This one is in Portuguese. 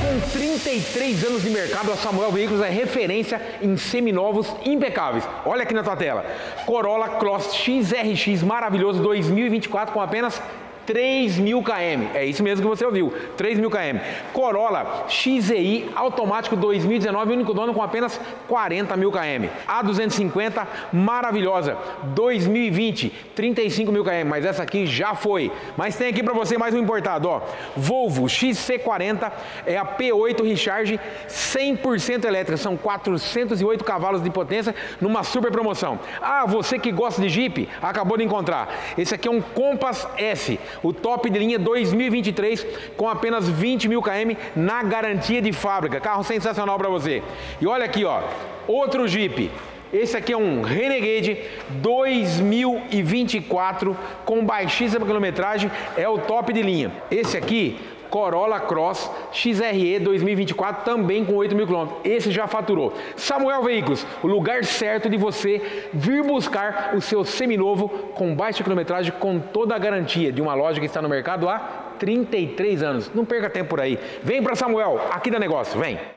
Com 33 anos de mercado, a Samuel Veículos é referência em seminovos impecáveis. Olha aqui na tua tela. Corolla Cross XRX maravilhoso 2024 com apenas 3.000 km, é isso mesmo que você ouviu, 3.000 km. Corolla XEI automático 2019, único dono com apenas 40.000 km. A250 maravilhosa, 2020, 35.000 km, mas essa aqui já foi. Mas tem aqui para você mais um importado, ó. Volvo XC40 é a P8 Recharge 100% elétrica, são 408 cavalos de potência numa super promoção. Ah, você que gosta de Jeep, acabou de encontrar. Esse aqui é um Compass S. O top de linha 2023 com apenas 20.000 km na garantia de fábrica. Carro sensacional para você. E olha aqui, ó, outro Jeep. Esse aqui é um Renegade 2024 com baixíssima quilometragem, é o top de linha. Esse aqui, Corolla Cross XRE 2024, também com 8.000 km. Esse já faturou. Samuel Veículos, o lugar certo de você vir buscar o seu seminovo com baixa quilometragem, com toda a garantia de uma loja que está no mercado há 33 anos. Não perca tempo por aí. Vem para Samuel, aqui da negócio, vem!